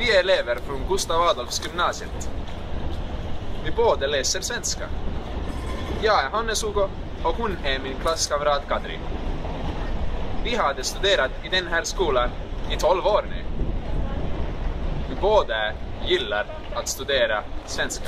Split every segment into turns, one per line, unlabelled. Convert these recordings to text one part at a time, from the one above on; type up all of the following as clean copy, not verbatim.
Vi är elever från Gustav Adolfs gymnasiet. Vi båda läser svenska. Jag är Hannes-Hugo och hon är min klasskamrat Katri. Vi hade studerat i den här skolan i 12 år nu. Vi båda gillar att studera svenska.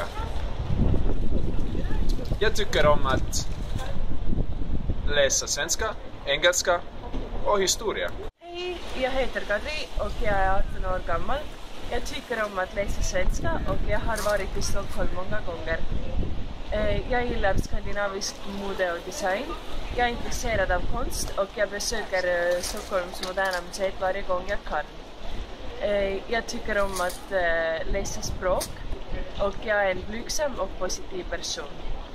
Jag tycker om att läsa svenska, engelska och historia.
Hej, jag heter Katri och jag är 18 år gammal. Jag tycker om att läsa svenska och jag har varit i Stockholm många gånger. Jag gillar skandinavisk mode och design. Jag är intresserad av konst och jag besöker Stockholms moderna museet varje gång jag kan. Jag tycker om att läsa språk och jag är en blygsam och positiv person.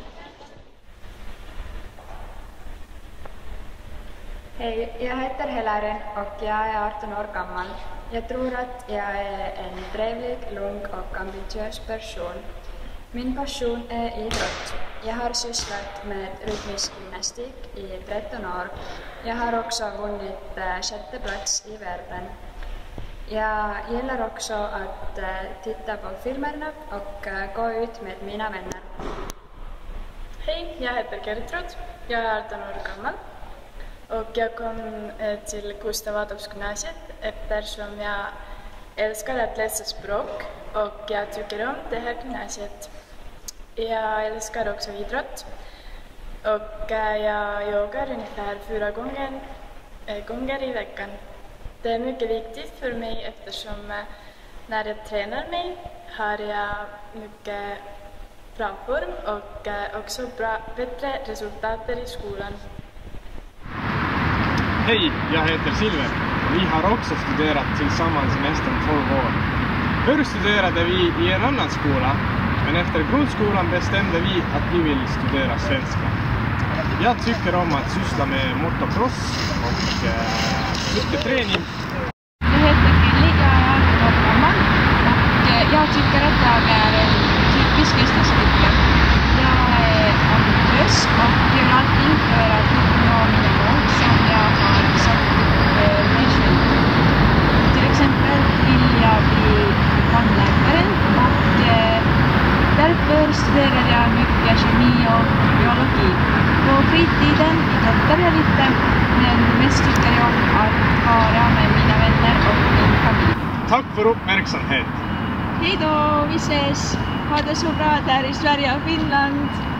Hej, jag heter Helare och jag är 18 år gammal. Jag tror att jag är en trevlig, lugn och ambitiös person. Min passion är idrott. Jag har sysslat med rytmisk gymnastik i 13 år. Jag har också vunnit 6:e plats i världen. Jag gillar också att titta på filmerna och gå ut med mina vänner.
Hej, jag heter Gertrud. Jag är 18 år gammal. Och jag kom till Gustav Adolfs gymnasiet eftersom jag älskar att läsa språk och jag tycker om det här gymnasiet. Jag älskar också idrott och jag yogar ungefär 4 gånger i veckan. Det är mycket viktigt för mig eftersom när jag tränar mig har jag mycket bra form och också bättre resultat i skolan.
Hej, jag heter Silver. Vi har också studerat tillsammans nästan 12 år. Förr studerade vi i en annan skola, men efter grundskolan bestämde vi att vi vill studera svenska. Jag tycker om att syssla med motocross och mycket träning.
Jag heter Kelly, jag är 18 år gammal och jag tycker att jag är en typisk lyssnarstycke. Jag är ambitiös och gör allting för att uppnå mina mål som jag har satt upp mig själv. Till exempel vill jag bli tandläkare och därför studerar jag mycket kemi och biologi. På fritiden idrottar jag lite, men mest tycker jag om att vara med mina vänner och min familj.
Tack för uppmärksamhet!
Hej då, vi ses! Ha det så bra där i Sverige och Finland!